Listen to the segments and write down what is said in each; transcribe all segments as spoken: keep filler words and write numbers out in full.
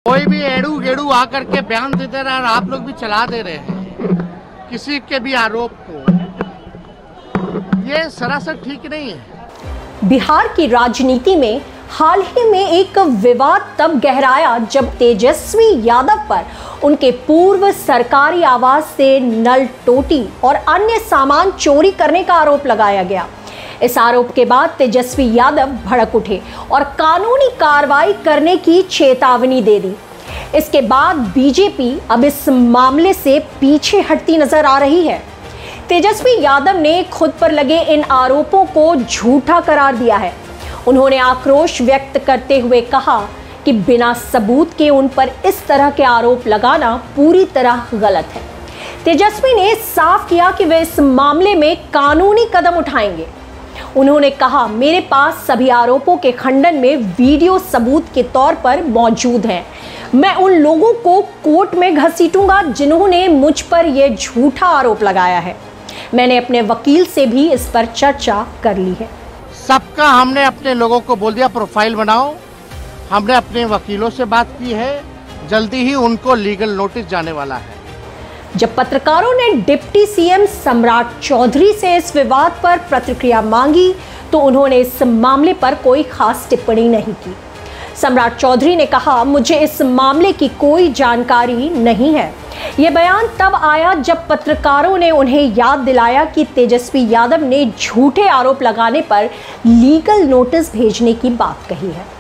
कोई भी एड़ू गेड़ू आकर के बयान दे दे रहा है और आप लोग भी चला दे रहे हैं किसी के भी आरोप को, ये सरासर ठीक नहीं है। बिहार की राजनीति में हाल ही में एक विवाद तब गहराया जब तेजस्वी यादव पर उनके पूर्व सरकारी आवास से नल टोटी और अन्य सामान चोरी करने का आरोप लगाया गया। इस आरोप के बाद तेजस्वी यादव भड़क उठे और कानूनी कार्रवाई करने की चेतावनी दे दी। इसके बाद बीजेपी अब इस मामले से पीछे हटती नजर आ रही है। तेजस्वी यादव ने खुद पर लगे इन आरोपों को झूठा करार दिया है। उन्होंने आक्रोश व्यक्त करते हुए कहा कि बिना सबूत के उन पर इस तरह के आरोप लगाना पूरी तरह गलत है। तेजस्वी ने साफ किया कि वे इस मामले में कानूनी कदम उठाएंगे। उन्होंने कहा, मेरे पास सभी आरोपों के खंडन में वीडियो सबूत के तौर पर मौजूद हैं। मैं उन लोगों को कोर्ट में घसीटूंगा जिन्होंने मुझ पर यह झूठा आरोप लगाया है। मैंने अपने वकील से भी इस पर चर्चा कर ली है। सबका हमने अपने लोगों को बोल दिया प्रोफाइल बनाओ। हमने अपने वकीलों से बात की है, जल्दी ही उनको लीगल नोटिस जाने वाला है। जब पत्रकारों ने डिप्टी सीएम सम्राट चौधरी से इस विवाद पर प्रतिक्रिया मांगी तो उन्होंने इस मामले पर कोई खास टिप्पणी नहीं की। सम्राट चौधरी ने कहा, मुझे इस मामले की कोई जानकारी नहीं है। यह बयान तब आया जब पत्रकारों ने उन्हें याद दिलाया कि तेजस्वी यादव ने झूठे आरोप लगाने पर लीगल नोटिस भेजने की बात कही है।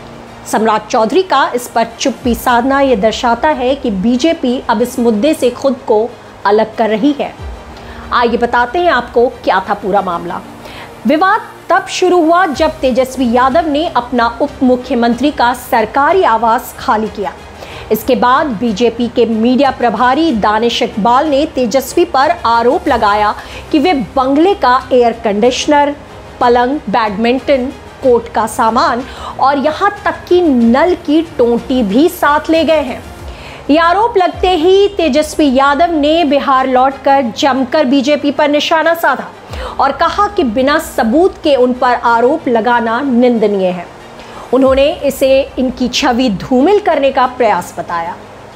सम्राट चौधरी का इस पर चुप्पी साधना यह दर्शाता है कि बीजेपी अब इस मुद्दे से खुद को अलग कर रही है। आइए बताते हैं आपको क्या था पूरा मामला। विवाद तब शुरू हुआ जब तेजस्वी यादव ने अपना उप मुख्यमंत्री का सरकारी आवास खाली किया। इसके बाद बीजेपी के मीडिया प्रभारी दानिश इकबाल ने तेजस्वी पर आरोप लगाया कि वे बंगले का एयर कंडीशनर, पलंग, बैडमिंटन कोर्ट का सामान और यहाँ तक कि नल की टोंटी भी साथ ले गए हैं। ये आरोप लगते ही तेजस्वी यादव ने बिहार लौटकर जमकर बीजेपी पर निशाना साधा और कहा कि बिना सबूत के उन पर आरोप लगाना निंदनीय है। उन्होंने इसे इनकी छवि धूमिल करने का प्रयास बताया।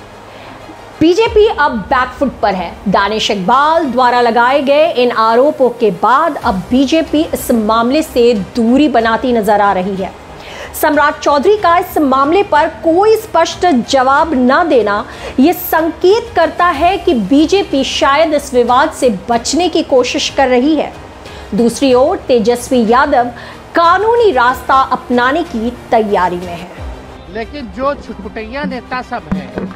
बीजेपी अब बैकफुट पर है। दानिश इकबाल द्वारा लगाए गए इन आरोपों के बाद अब बीजेपी इस मामले से दूरी बनाती नजर आ रही है। सम्राट चौधरी का इस मामले पर कोई स्पष्ट जवाब न देना यह संकेत करता है कि बीजेपी शायद इस विवाद से बचने की कोशिश कर रही है। दूसरी ओर तेजस्वी यादव कानूनी रास्ता अपनाने की तैयारी में है। लेकिन जो छुटपुटैया नेता सब हैं,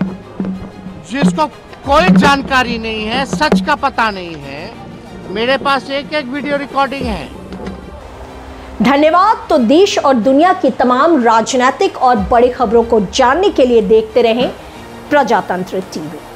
जिसको कोई जानकारी नहीं है, सच का पता नहीं है, मेरे पास एक एक वीडियो रिकॉर्डिंग है। धन्यवाद। तो देश और दुनिया की तमाम राजनीतिक और बड़ी खबरों को जानने के लिए देखते रहें प्रजातंत्र टीवी।